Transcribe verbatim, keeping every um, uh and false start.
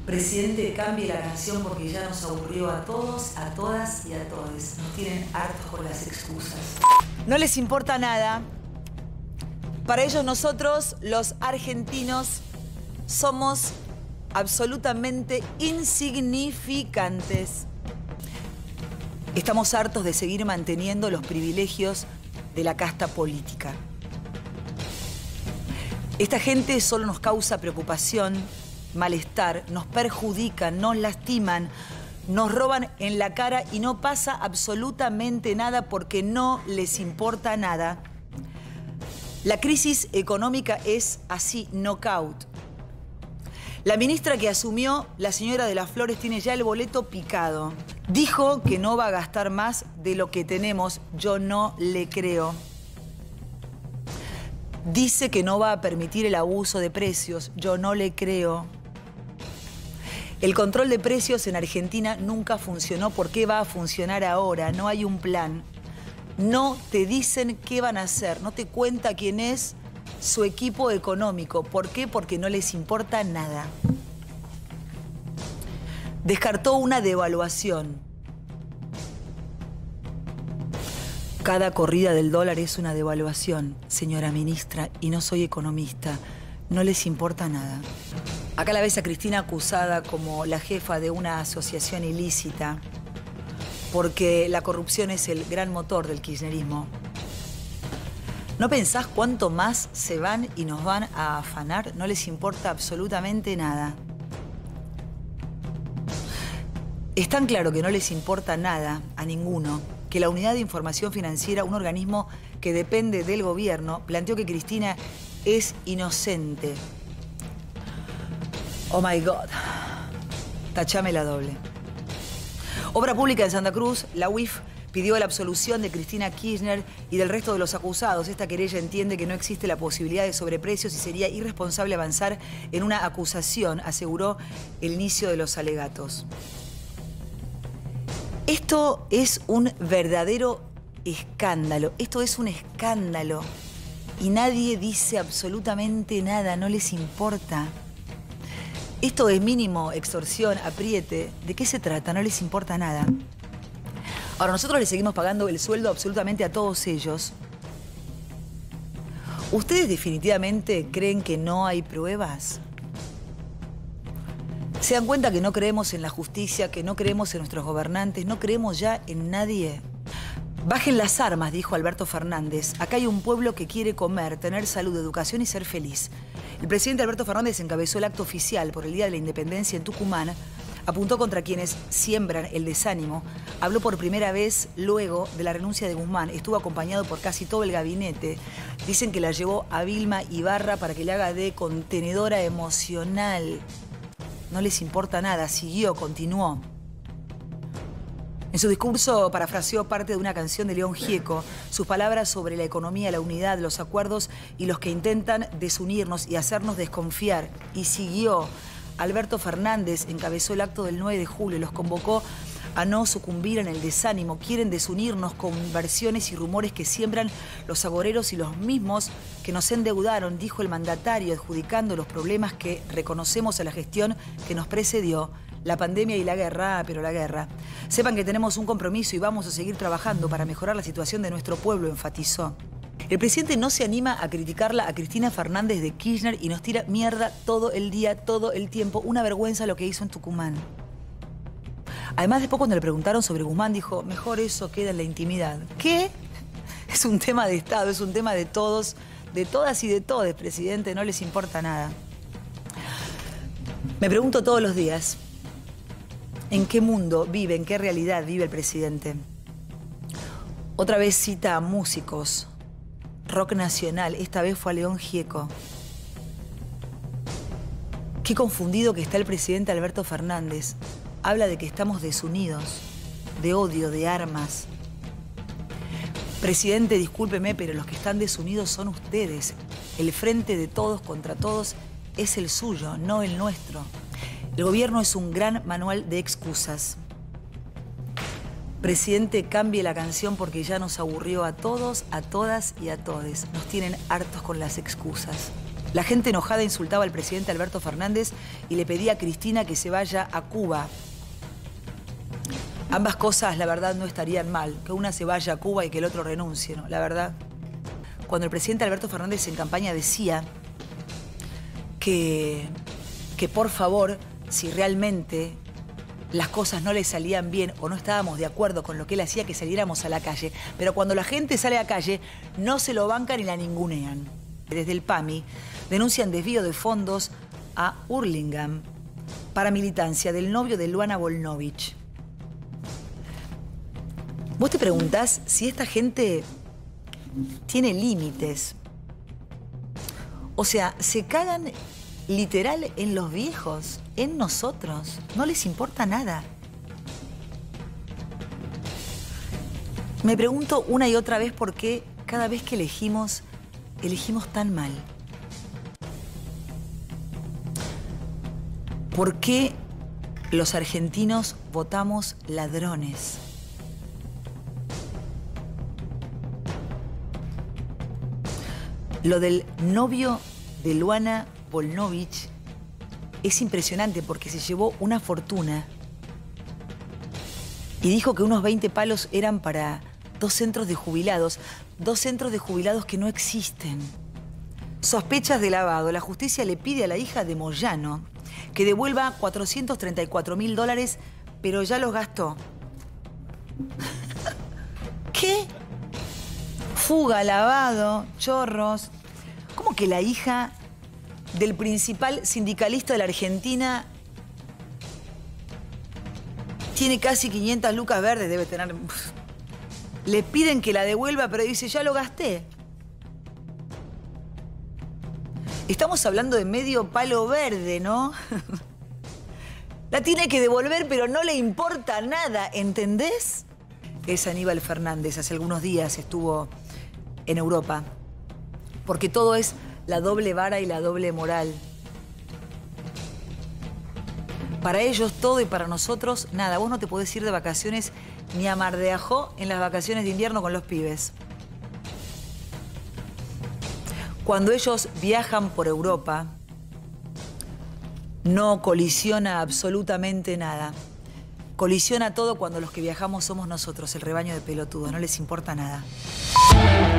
Presidente, cambie la canción porque ya nos aburrió a todos, a todas y a todes. Nos tienen hartos con las excusas. No les importa nada. Para ellos nosotros, los argentinos, somos absolutamente insignificantes. Estamos hartos de seguir manteniendo los privilegios de la casta política. Esta gente solo nos causa preocupación, malestar, nos perjudican, nos lastiman, nos roban en la cara y no pasa absolutamente nada porque no les importa nada. La crisis económica es así, knockout. La ministra que asumió, la señora de las Flores, tiene ya el boleto picado. Dijo que no va a gastar más de lo que tenemos. Yo no le creo. Dice que no va a permitir el abuso de precios. Yo no le creo. El control de precios en Argentina nunca funcionó. ¿Por qué va a funcionar ahora? No hay un plan. No te dicen qué van a hacer. No te cuenta quién es su equipo económico. ¿Por qué? Porque no les importa nada. Descartó una devaluación. Cada corrida del dólar es una devaluación, señora ministra, y no soy economista. No les importa nada. Acá la ves a Cristina acusada como la jefa de una asociación ilícita, porque la corrupción es el gran motor del kirchnerismo. ¿No pensás cuánto más se van y nos van a afanar? No les importa absolutamente nada. Es tan claro que no les importa nada a ninguno que la Unidad de Información Financiera, un organismo que depende del gobierno, planteó que Cristina es inocente. Oh my God. Tachame la doble. Obra Pública de Santa Cruz, la U I F, pidió la absolución de Cristina Kirchner y del resto de los acusados. Esta querella entiende que no existe la posibilidad de sobreprecios y sería irresponsable avanzar en una acusación, aseguró el inicio de los alegatos. Esto es un verdadero escándalo. Esto es un escándalo. Y nadie dice absolutamente nada, no les importa. Esto es mínimo extorsión, apriete. ¿De qué se trata? No les importa nada. Ahora, nosotros les seguimos pagando el sueldo absolutamente a todos ellos. ¿Ustedes definitivamente creen que no hay pruebas? ¿Se dan cuenta que no creemos en la justicia, que no creemos en nuestros gobernantes, no creemos ya en nadie? Bajen las armas, dijo Alberto Fernández. Acá hay un pueblo que quiere comer, tener salud, educación y ser feliz. El presidente Alberto Fernández encabezó el acto oficial por el Día de la Independencia en Tucumán. Apuntó contra quienes siembran el desánimo. Habló por primera vez luego de la renuncia de Guzmán. Estuvo acompañado por casi todo el gabinete. Dicen que la llevó a Vilma Ibarra para que le haga de contenedora emocional. No les importa nada. Siguió, continuó. En su discurso parafraseó parte de una canción de León Gieco, sus palabras sobre la economía, la unidad, los acuerdos y los que intentan desunirnos y hacernos desconfiar. Y siguió. Alberto Fernández encabezó el acto del nueve de julio, los convocó a no sucumbir en el desánimo. Quieren desunirnos con versiones y rumores que siembran los agoreros y los mismos que nos endeudaron, dijo el mandatario, adjudicando los problemas que reconocemos a la gestión que nos precedió. La pandemia y la guerra, pero la guerra. Sepan que tenemos un compromiso y vamos a seguir trabajando para mejorar la situación de nuestro pueblo, enfatizó. El presidente no se anima a criticarla a Cristina Fernández de Kirchner y nos tira mierda todo el día, todo el tiempo. Una vergüenza lo que hizo en Tucumán. Además, después cuando le preguntaron sobre Guzmán, dijo, mejor eso queda en la intimidad. ¿Qué? Es un tema de Estado, es un tema de todos, de todas y de todes, presidente, no les importa nada. Me pregunto todos los días, ¿en qué mundo vive, en qué realidad vive el presidente? Otra vez cita a músicos, rock nacional, esta vez fue a León Gieco. Qué confundido que está el presidente Alberto Fernández. Habla de que estamos desunidos, de odio, de armas. Presidente, discúlpeme, pero los que están desunidos son ustedes. El frente de todos contra todos es el suyo, no el nuestro. El gobierno es un gran manual de excusas. Presidente, cambie la canción porque ya nos aburrió a todos, a todas y a todes. Nos tienen hartos con las excusas. La gente enojada insultaba al presidente Alberto Fernández y le pedía a Cristina que se vaya a Cuba. Ambas cosas, la verdad, no estarían mal. Que una se vaya a Cuba y que el otro renuncie, ¿no? La verdad. Cuando el presidente Alberto Fernández en campaña decía que, que por favor, si realmente las cosas no le salían bien o no estábamos de acuerdo con lo que él hacía, que saliéramos a la calle. Pero cuando la gente sale a la calle, no se lo bancan y la ningunean. Desde el P A M I denuncian desvío de fondos a Hurlingham para militancia del novio de Luana Volnovich. Vos te preguntás si esta gente tiene límites. O sea, se cagan literal en los viejos, en nosotros. No les importa nada. Me pregunto una y otra vez por qué cada vez que elegimos, elegimos tan mal. ¿Por qué los argentinos votamos ladrones? Lo del novio de Luana Volnovich es impresionante porque se llevó una fortuna y dijo que unos veinte palos eran para dos centros de jubilados, dos centros de jubilados que no existen. Sospechas de lavado. La justicia le pide a la hija de Moyano que devuelva cuatrocientos treinta y cuatro mil dólares, pero ya los gastó. ¿Qué? Fuga, lavado, chorros. ¿Cómo que la hija del principal sindicalista de la Argentina tiene casi quinientas lucas verdes? Debe tener... Le piden que la devuelva, pero dice, ya lo gasté. Estamos hablando de medio palo verde, ¿no? La tiene que devolver, pero no le importa nada, ¿entendés? Es Aníbal Fernández. Hace algunos días estuvo en Europa. Porque todo es la doble vara y la doble moral. Para ellos todo y para nosotros nada. Vos no te podés ir de vacaciones ni a Mar de Ajó en las vacaciones de invierno con los pibes. Cuando ellos viajan por Europa, no colisiona absolutamente nada. Colisiona todo cuando los que viajamos somos nosotros, el rebaño de pelotudos. No les importa nada.